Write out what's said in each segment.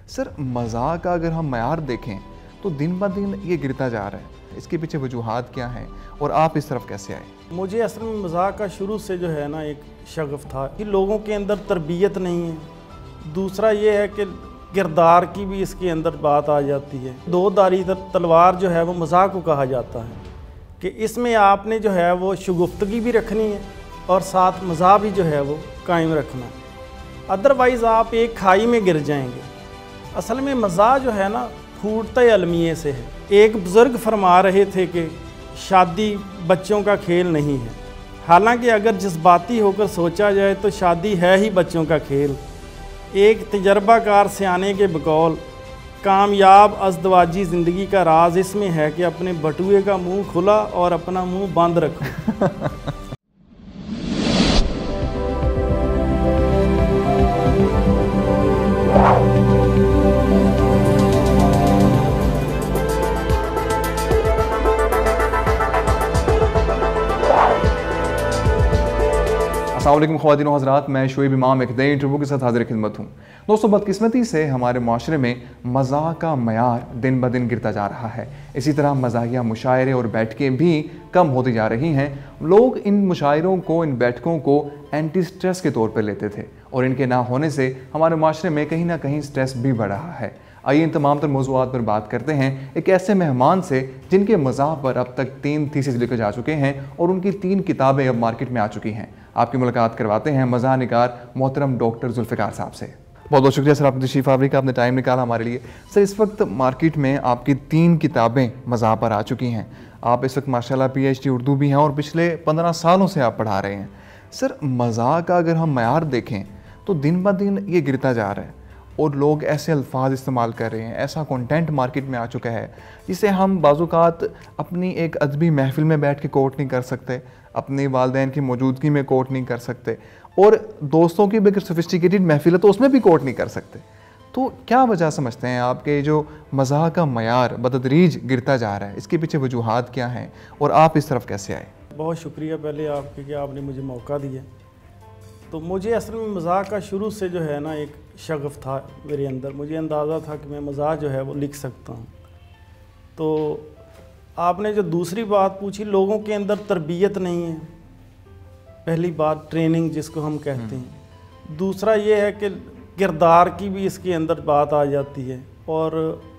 Sir मज़ाक का अगर हम मयार देखें तो दिन ब दिन ये गिरता जा रहा है, इसके पीछे वजूहात क्या हैं और आप इस तरफ कैसे आए? मुझे असल में मज़ाक का शुरू से जो है ना एक शगफ था कि लोगों के अंदर तरबियत नहीं है। दूसरा ये है कि किरदार की भी इसके अंदर बात आ जाती है। दो धारी तलवार जो है वो मज़ाक को कहा जाता है कि इसमें आपने जो है वो शगुफ्तगी भी रखनी है और साथ मज़ाक भी जो है वो कायम रखना है, अदरवाइज़ आप एक खाई में गिर जाएंगे। असल में मज़ाक जो है ना फूटते अलमिये से है। एक बुज़ुर्ग फरमा रहे थे कि शादी बच्चों का खेल नहीं है। हालांकि अगर जज्बाती होकर सोचा जाए तो शादी है ही बच्चों का खेल। एक तजर्बाकार सियाने के बकौल कामयाब अज़दवाजी ज़िंदगी का राज इसमें है कि अपने बटुए का मुंह खुला और अपना मुंह बंद रखो। अस्सलाम वालेकुम ख़वातीन व हज़रात, मैं शोएब इमाम एक नए इंटरव्यू के साथ हाज़िर खिदमत हूँ। दोस्तों, बदकिस्मती से हमारे माशरे में मज़ाक का मयार दिन ब दिन गिरता जा रहा है। इसी तरह मज़ाकिया मुशायरे और बैठकें भी कम होती जा रही हैं। लोग इन मुशायरों को, इन बैठकों को एंटी स्ट्रेस के तौर पर लेते थे और इनके ना होने से हमारे माशरे में कहीं ना कहीं स्ट्रेस भी बढ़ रहा है। आइए इन तमाम तर मौज़ूआत पर बात करते हैं एक ऐसे मेहमान से जिनके मज़ाक पर अब तक 3 थीसिस लिखे जा चुके हैं और उनकी 3 किताबें अब मार्केट में आ चुकी हैं। आपकी मुलाकात करवाते हैं मज़ाक निगार मोहतरम डॉक्टर जुल्फ़िकार साहब से। बहुत बहुत शुक्रिया सर, आपने तशरीफ़ आवरी का, आपने टाइम निकाला हमारे लिए। सर, इस वक्त मार्केट में आपकी 3 किताबें मज़ाक पर आ चुकी हैं। आप इस वक्त माशाल्लाह PhD उर्दू भी हैं और पिछले 15 सालों से आप पढ़ा रहे हैं। सर, मज़ाक का अगर हम मयार देखें तो दिन ब दिन ये गिरता जा रहा है और लोग ऐसे अल्फाज इस्तेमाल कर रहे हैं, ऐसा कंटेंट मार्केट में आ चुका है जिसे हम बाज़ात अपनी एक अदबी महफिल में बैठ के कोट नहीं कर सकते, अपने वालिदैन की मौजूदगी में कोट नहीं कर सकते और दोस्तों की भी अगर सोफिस्टिकेटेड महफिल है तो उसमें भी कोट नहीं कर सकते। तो क्या वजह समझते हैं आपके जो मज़ाक का मयार बतदरीज गिरता जा रहा है, इसके पीछे वजूहात क्या हैं और आप इस तरफ कैसे आए? बहुत शुक्रिया पहले आपके कि आपने मुझे मौका दिया। तो मुझे असल में मज़ाक का शुरू से जो है ना एक शगफ था मेरे अंदर। मुझे अंदाज़ा था कि मैं मज़ाक जो है वो लिख सकता हूँ। तो आपने जो दूसरी बात पूछी, लोगों के अंदर तरबियत नहीं है, पहली बात ट्रेनिंग जिसको हम कहते हैं। दूसरा ये है कि किरदार की भी इसके अंदर बात आ जाती है और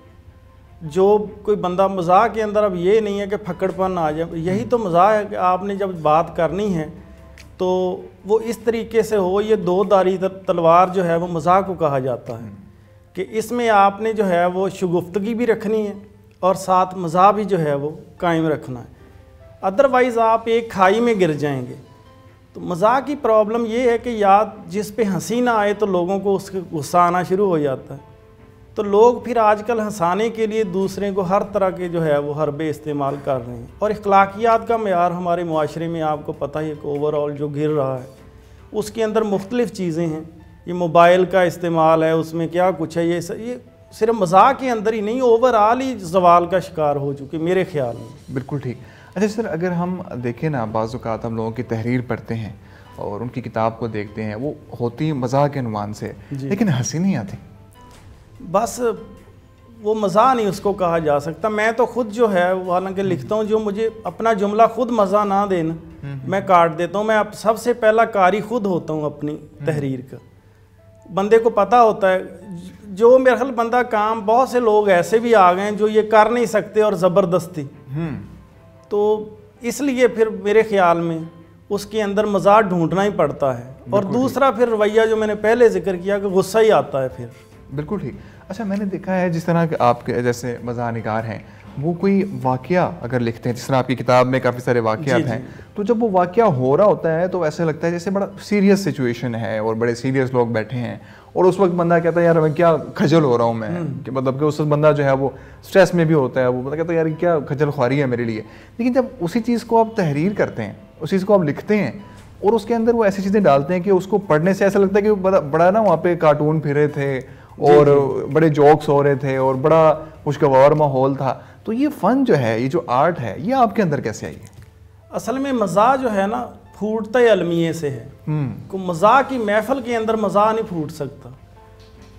जो कोई बंदा मज़ाक के अंदर, अब ये नहीं है कि फक्कड़पन आ जाए, यही तो मज़ाक है कि आपने जब बात करनी है तो वो इस तरीके से हो। ये 2 धारी तलवार जो है वो मज़ाक को कहा जाता है कि इसमें आपने जो है वो शगुफ्तगी भी रखनी है और साथ मज़ाक भी जो है वो कायम रखना है, अदरवाइज़ आप एक खाई में गिर जाएंगे। तो मज़ाक की प्रॉब्लम ये है कि याद जिस पे हंसी ना आए तो लोगों को उसके गुस्सा आना शुरू हो जाता है। तो लोग फिर आजकल हंसाने के लिए दूसरे को हर तरह के जो है वो हरबे इस्तेमाल कर रहे हैं और अखलाकियात का मेयार हमारे मुआशरे में आपको पता ही है कि ओवरऑल जो गिर रहा है उसके अंदर मुख्तलिफ़ चीज़ें हैं। ये मोबाइल का इस्तेमाल है, उसमें क्या कुछ है, ये सिर्फ मज़ाक के अंदर ही नहीं, ओवरऑल ही ज़वाल का शिकार हो चुके मेरे ख्याल में। बिल्कुल ठीक। अच्छा सर, अगर हम देखें ना, बाज़ औक़ात हम लोगों की तहरीर पढ़ते हैं और उनकी किताब को देखते हैं, वो होती मज़ाक के अनुमान से, लेकिन हंसी नहीं आती। बस वो मज़ाक नहीं उसको कहा जा सकता। मैं तो ख़ुद जो है हालांकि लिखता हूँ, जो मुझे अपना जुमला ख़ुद मज़ा ना देना मैं काट देता हूँ। मैं अब सबसे पहला कारी ख़ुद होता हूँ अपनी तहरीर का। बंदे को पता होता है जो मेरे ख्याल बंदा काम, बहुत से लोग ऐसे भी आ गए हैं जो ये कर नहीं सकते और ज़बरदस्ती, तो इसलिए फिर मेरे ख्याल में उसके अंदर मज़ाक ढूंढना ही पड़ता है। और दूसरा फिर रवैया जो मैंने पहले जिक्र किया कि गुस्सा ही आता है फिर। बिल्कुल ठीक। अच्छा, मैंने देखा है जिस तरह के आपके जैसे मज़ाक निगार हैं, वो कोई वाक़या अगर लिखते हैं, जिस तरह आपकी किताब में काफ़ी सारे वाक़यात हैं, तो जब वो वाक़या हो रहा होता है तो ऐसे लगता है जैसे बड़ा सीरियस सिचुएशन है और बड़े सीरियस लोग बैठे हैं और उस वक्त बंदा कहता है यार मैं क्या खजल हो रहा हूँ मैं, कि मतलब कि उस वक्त बंदा जो है वो स्ट्रेस में भी होता है, वो बंदा कहता है यार क्या खजल ख्वारी है मेरे लिए। लेकिन जब उसी चीज़ को आप तहरीर करते हैं, उस चीज़ को आप लिखते हैं और उसके अंदर वो ऐसी चीज़ें डालते हैं कि उसको पढ़ने से ऐसा लगता है कि बड़ा ना वहाँ पे कार्टून फिरे थे और बड़े जोक्स हो रहे थे और बड़ा खुशगवार माहौल था। तो ये फ़न जो है, ये जो आर्ट है, ये आपके अंदर कैसे आई है? असल में मज़ाक जो है ना फूटते अलमिये से है। को मज़ाक की महफिल के अंदर मज़ाक नहीं फूट सकता।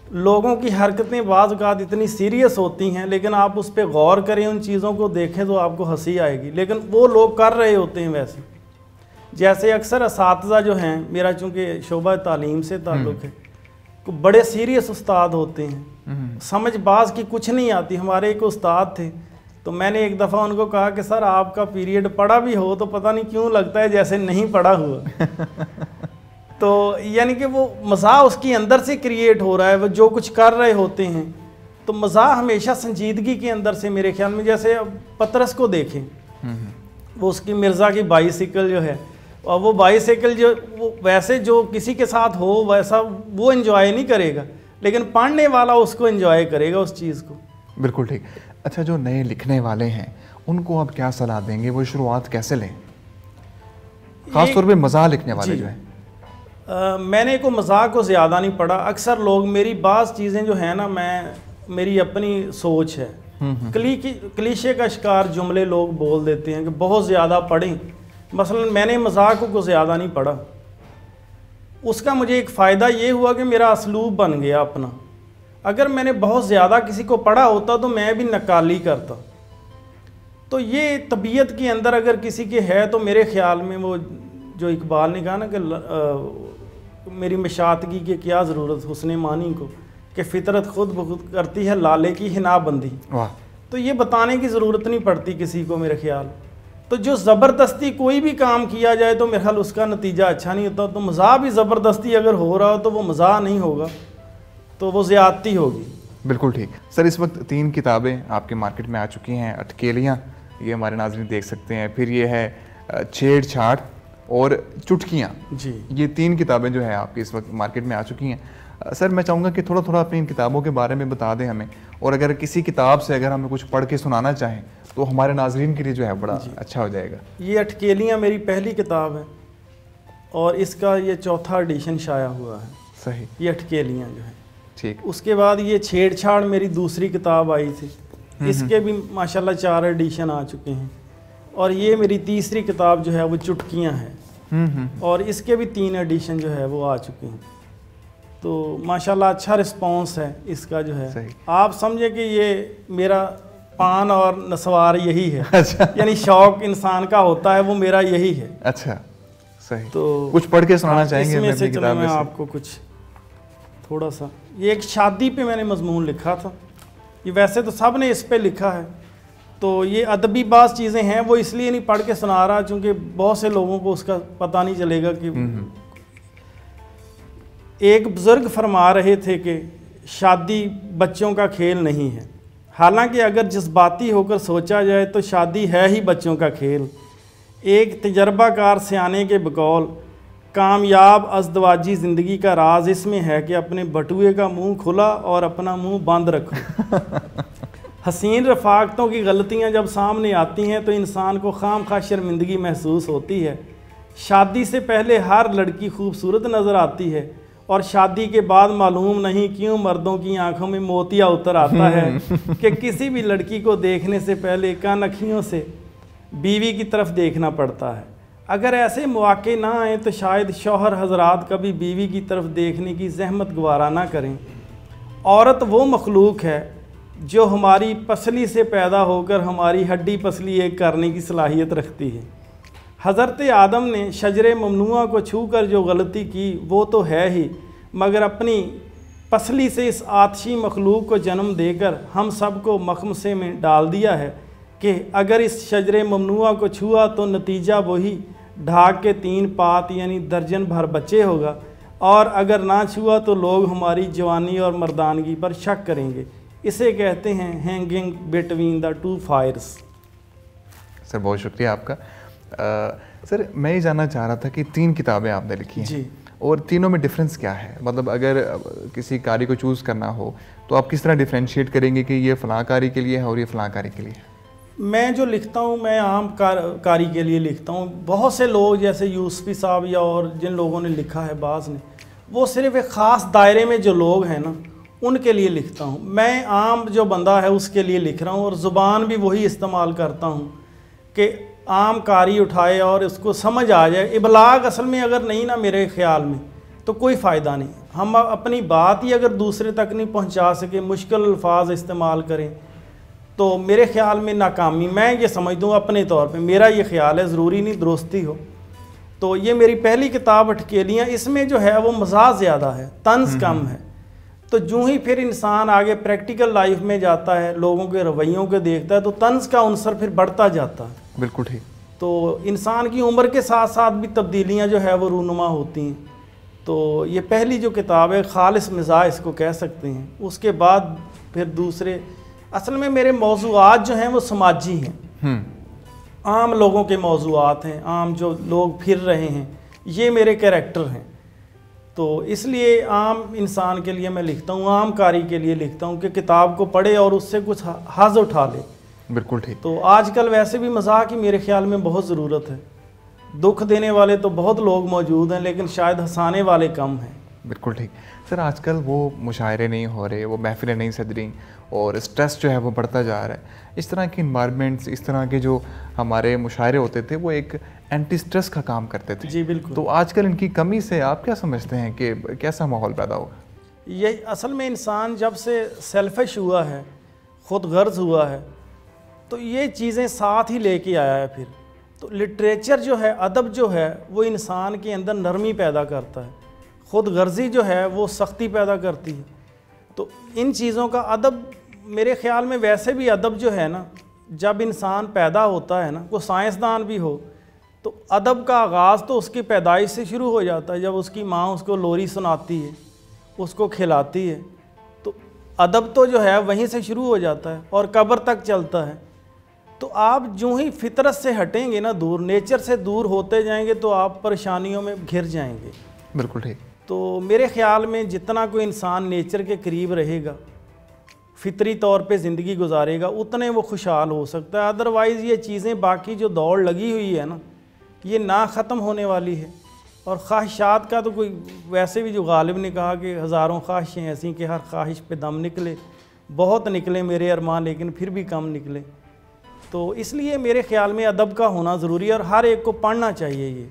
लोगों की हरकतें बाज़ औक़ात इतनी सीरियस होती हैं, लेकिन आप उस पर गौर करें, उन चीज़ों को देखें तो आपको हंसी आएगी, लेकिन वो लोग कर रहे होते हैं वैसे। जैसे अक्सर असातिज़ा जो हैं, मेरा चूँकि शोबा तालीम से ताल्लुक़ है, तो बड़े सीरियस उस्ताद होते हैं, समझ बाज़ की कुछ नहीं आती। हमारे एक उस्ताद थे, तो मैंने एक दफ़ा उनको कहा कि सर आपका पीरियड पढ़ा भी हो तो पता नहीं क्यों लगता है जैसे नहीं पढ़ा हुआ। तो यानी कि वो मज़ा उसके अंदर से क्रिएट हो रहा है, वो जो कुछ कर रहे होते हैं। तो मज़ा हमेशा संजीदगी के अंदर से, मेरे ख्याल में, जैसे अब पतरस को देखें, वो उसकी मिर्ज़ा की बाईसिकल जो है, और वो बाईसाइकिल जो वो वैसे जो किसी के साथ हो वैसा वो एंजॉय नहीं करेगा, लेकिन पढ़ने वाला उसको एंजॉय करेगा उस चीज़ को। बिल्कुल ठीक। अच्छा, जो नए लिखने वाले हैं उनको आप क्या सलाह देंगे, वो शुरुआत कैसे लें, ख़ासतौर पे मज़ाक लिखने वाले जो हैं? मैंने को मज़ाक को ज़्यादा नहीं पढ़ा। अक्सर लोग मेरी बाज़ चीज़ें जो है ना, मेरी अपनी सोच है, क्लीशे का शिकार जुमले लोग बोल देते हैं कि बहुत ज़्यादा पढ़ें। मसलन मैंने मज़ाक को ज़्यादा नहीं पढ़ा, उसका मुझे एक फ़ायदा ये हुआ कि मेरा असलूब बन गया अपना। अगर मैंने बहुत ज़्यादा किसी को पढ़ा होता तो मैं भी नकाली करता। तो ये तबीयत के अंदर अगर किसी के है तो मेरे ख़्याल में, वो जो इकबाल ने कहा ना कि मेरी मशातगी की क्या ज़रूरत हुस्ने मानी को, कि फ़ितरत खुद ब खुद करती है लाले की हिनाबंदी। तो ये बताने की ज़रूरत नहीं पड़ती किसी को मेरे ख्याल। तो जो ज़बरदस्ती कोई भी काम किया जाए तो मेरे ख्याल उसका नतीजा अच्छा नहीं होता। तो मज़ाक भी ज़बरदस्ती अगर हो रहा हो तो वो मज़ाक नहीं होगा, तो वो ज़्यादती होगी। बिल्कुल ठीक। सर, इस वक्त 3 किताबें आपके मार्केट में आ चुकी हैं। अटकेलियाँ, ये हमारे नाज़रीन देख सकते हैं, फिर ये है छेड़छाड़ और चुटकियाँ जी। ये 3 किताबें जो है आपकी इस वक्त मार्केट में आ चुकी हैं। सर, मैं चाहूँगा कि थोड़ा थोड़ा अपनी इन किताबों के बारे में बता दें हमें, और अगर किसी किताब से अगर हमें कुछ पढ़ के सुनाना चाहें तो हमारे नाजरीन के लिए जो है बड़ा अच्छा हो जाएगा। ये अटकेलियाँ मेरी पहली किताब है और इसका ये 4था एडिशन शाया हुआ है। सही। ये अटकेलियाँ जो है, ठीक। उसके बाद ये छेड़छाड़ मेरी दूसरी किताब आई थी, इसके भी माशाल्लाह 4 एडिशन आ चुके हैं। और ये मेरी तीसरी किताब जो है वो चुटकियाँ है, और इसके भी 3 एडिशन जो है वो आ चुके हैं। तो माशाल्लाह अच्छा रिस्पांस है इसका जो है। सही। आप समझे कि ये मेरा पान और नसवार यही है। अच्छा। यानी शौक इंसान का होता है, वो मेरा यही है। अच्छा, सही। तो कुछ पढ़ के सुनाना चाहेंगे इसमें से? चलो मैं आपको कुछ थोड़ा सा, ये एक शादी पे मैंने मजमून लिखा था। ये वैसे तो सब ने इस पे लिखा है, तो ये अदबी बाज़ चीज़ें हैं, वो इसलिए नहीं पढ़ के सुना रहा क्योंकि बहुत से लोगों को उसका पता नहीं चलेगा कि एक बुज़ुर्ग फरमा रहे थे कि शादी बच्चों का खेल नहीं है। हालांकि अगर जज्बाती होकर सोचा जाए तो शादी है ही बच्चों का खेल। एक तजर्बाकार सियाने के बकौल कामयाब अज़दवाजी ज़िंदगी का राज इसमें है कि अपने बटुए का मुंह खुला और अपना मुंह बंद रखो। हसीन रफ़ाकतों की गलतियां जब सामने आती हैं तो इंसान को खामखा शर्मिंदगी महसूस होती है। शादी से पहले हर लड़की खूबसूरत नज़र आती है और शादी के बाद मालूम नहीं क्यों मर्दों की आंखों में मोतिया उतर आता है कि किसी भी लड़की को देखने से पहले कान अखियों से बीवी की तरफ देखना पड़ता है। अगर ऐसे मौके ना आए तो शायद शौहर हजरात कभी बीवी की तरफ देखने की जहमत गवारा ना करें। औरत वो मखलूक है जो हमारी पसली से पैदा होकर हमारी हड्डी पसली एक करने की सलाहियत रखती है। हज़रत आदम ने शजरे ममनुआ को छूकर जो गलती की वो तो है ही, मगर अपनी पसली से इस आतशी मखलूक को जन्म देकर हम सब को मखमसे में डाल दिया है कि अगर इस शजरे ममनुआ को छुआ तो नतीजा वही ढाक के 3 पात यानी दर्जन भर बच्चे होगा, और अगर ना छुआ तो लोग हमारी जवानी और मर्दानगी पर शक करेंगे। इसे कहते हैं hanging between the 2 fires. Sir, बहुत शुक्रिया आपका। सर, मैं ये जानना चाह रहा था कि 3 किताबें आपने लिखी हैं जी, और तीनों में डिफरेंस क्या है? मतलब अगर किसी कारी को चूज़ करना हो तो आप किस तरह डिफ्रेंशिएट करेंगे कि ये फ़लाँ कारी के लिए है और ये फ़लाँ कारी के लिए है? मैं जो लिखता हूँ मैं आम कारी के लिए लिखता हूँ। बहुत से लोग जैसे यूसुफी साहब या और जिन लोगों ने लिखा है बाज़ ने, वो सिर्फ़ एक ख़ास दायरे में जो लोग हैं ना उनके लिए लिखता हूँ। मैं आम जो बंदा है उसके लिए लिख रहा हूँ, और ज़ुबान भी वही इस्तेमाल करता हूँ कि आम कारी उठाए और इसको समझ आ जाए। इबलाग असल में अगर नहीं ना मेरे ख़्याल में तो कोई फ़ायदा नहीं। हम अपनी बात ही अगर दूसरे तक नहीं पहुंचा सके, मुश्किल अल्फाज इस्तेमाल करें, तो मेरे ख्याल में नाकामी, मैं ये समझता हूँ अपने तौर पे, मेरा ये ख्याल है, ज़रूरी नहीं दुरुस्ती हो। तो ये मेरी पहली किताब अटकेलियाँ, इसमें जो है वो मज़ाक ज़्यादा है, तंज़ कम है। तो जो ही फिर इंसान आगे प्रैक्टिकल लाइफ में जाता है, लोगों के रवैयों को देखता है, तो तंज़ का अंसर फिर बढ़ता जाता है। बिल्कुल ठीक। तो इंसान की उम्र के साथ साथ भी तब्दीलियाँ जो है वो रूनुमा होती हैं। तो ये पहली जो किताब है, खालिस मिजाज इसको कह सकते हैं। उसके बाद फिर दूसरे, असल में मेरे मौज़ूआत जो हैं वो समाजी हैं, आम लोगों के मौज़ूआत हैं, आम जो लोग फिर रहे हैं, ये मेरे कैरेक्टर हैं। तो इसलिए आम इंसान के लिए मैं लिखता हूँ, आम कारी के लिए लिखता हूँ कि किताब को पढ़े और उससे कुछ हाज़ उठा ले। बिल्कुल ठीक। तो आजकल वैसे भी मज़ाक की मेरे ख्याल में बहुत ज़रूरत है। दुख देने वाले तो बहुत लोग मौजूद हैं, लेकिन शायद हंसाने वाले कम हैं। बिल्कुल ठीक। सर आजकल वो मुशायरे नहीं हो रहे, वो महफिलें नहीं सज रही और स्ट्रेस जो है वो बढ़ता जा रहा है। इस तरह की इन्वायरमेंट्स, इस तरह के जो हमारे मुशायरे होते थे वो एक एंटी स्ट्रेस का काम करते थे। जी बिल्कुल। तो आजकल इनकी कमी से आप क्या समझते हैं कि कैसा माहौल पैदा होगा? ये असल में इंसान जब से सेल्फिश हुआ है, ख़ुद गर्ज हुआ है, तो ये चीज़ें साथ ही लेके आया है। फिर तो लिटरेचर जो है, अदब जो है, वो इंसान के अंदर नरमी पैदा करता है। ख़ुद गर्जी जो है वो सख्ती पैदा करती है। तो इन चीज़ों का अदब, मेरे ख़्याल में वैसे भी अदब जो है ना, जब इंसान पैदा होता है ना, कोई साइंसदान भी हो, तो अदब का आगाज़ तो उसकी पैदाइश से शुरू हो जाता है। जब उसकी माँ उसको लोरी सुनाती है, उसको खिलाती है, तो अदब तो जो है वहीं से शुरू हो जाता है और कब्र तक चलता है। तो आप जो ही फितरत से हटेंगे ना, दूर, नेचर से दूर होते जाएंगे, तो आप परेशानियों में घिर जाएंगे। बिल्कुल ठीक। तो मेरे ख़्याल में जितना कोई इंसान नेचर के करीब रहेगा, फितरी तौर पे ज़िंदगी गुजारेगा, उतने वो खुशहाल हो सकता है। अदरवाइज़ ये चीज़ें, बाकी जो दौड़ लगी हुई है ना, ये ना ख़त्म होने वाली है। और ख्वाहिशात का तो कोई, वैसे भी जो गालिब ने कहा कि हज़ारों ख्वाहिशें ऐसी कि हर ख्वाहिश पे दम निकले, बहुत निकले मेरे अरमान लेकिन फिर भी कम निकले। तो इसलिए मेरे ख़्याल में अदब का होना ज़रूरी है और हर एक को पढ़ना चाहिए ये।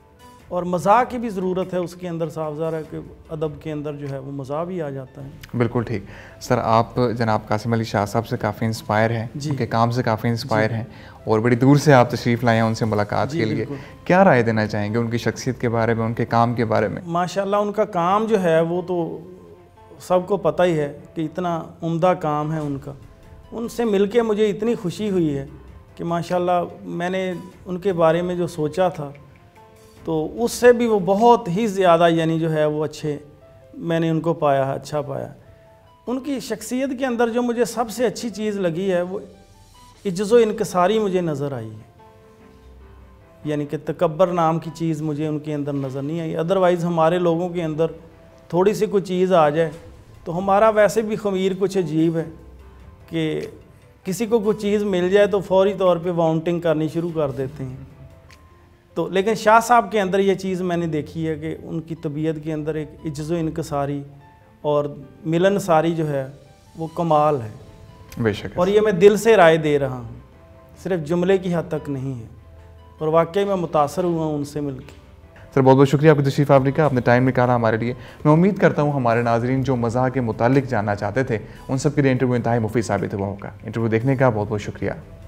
और मज़ाक की भी ज़रूरत है उसके अंदर, साफ ज़ाहिर है कि अदब के अंदर जो है वो मज़ाक भी आ जाता है। बिल्कुल ठीक। सर आप जनाब कासिम अली शाह साहब से काफ़ी इंस्पायर हैं, उनके काम से काफ़ी इंस्पायर हैं और बड़ी दूर से आप तशरीफ़ लाए हैं उनसे मुलाकात के लिए। क्या राय देना चाहेंगे उनकी शख्सियत के बारे में, उनके काम के बारे में? माशाल्लाह उनका काम जो है वो तो सबको पता ही है कि इतना उम्दा काम है उनका। उनसे मिलके मुझे इतनी खुशी हुई है कि माशाल्लाह मैंने उनके बारे में जो सोचा था, तो उससे भी वो बहुत ही ज़्यादा यानी जो है वो अच्छे मैंने उनको पाया है, अच्छा पाया। उनकी शख्सियत के अंदर जो मुझे सबसे अच्छी चीज़ लगी है वो इज्ज़ो इनकसारी मुझे नज़र आई है। यानी कि तकब्बर नाम की चीज़ मुझे उनके अंदर नज़र नहीं आई। अदरवाइज़ हमारे लोगों के अंदर थोड़ी सी कोई चीज़ आ जाए तो हमारा वैसे भी ख़मीर कुछ अजीब है कि किसी को कुछ चीज़ मिल जाए तो फौरी तौर पे वाउंटिंग करनी शुरू कर देते हैं। तो लेकिन शाह साहब के अंदर ये चीज़ मैंने देखी है कि उनकी तबीयत के अंदर एक इज्ज़ो इनकसारी और मिलनसारी जो है वो कमाल है। बेशक। और ये मैं दिल से राय दे रहा हूँ, सिर्फ जुमले की हद तक नहीं है। और वाकई मैं मुतासर हुआ हूँ उनसे मिलकर। सर बहुत बहुत शुक्रिया आपकी तशरीफ़ आवरी का, आपने टाइम निकाला हमारे लिए। मैं उम्मीद करता हूँ हमारे नाज़रीन जो मज़ाक के मुतालिक जानना चाहते थे, उन सब के लिए इंटरव्यू इंतहाई मुफीद साबित हुआ होगा। इंटरव्यू देखने का बहुत बहुत शुक्रिया।